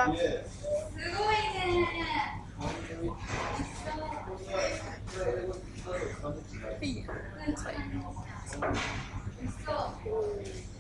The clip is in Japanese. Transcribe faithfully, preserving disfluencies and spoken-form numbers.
ごいね。 いい。 美味しそう。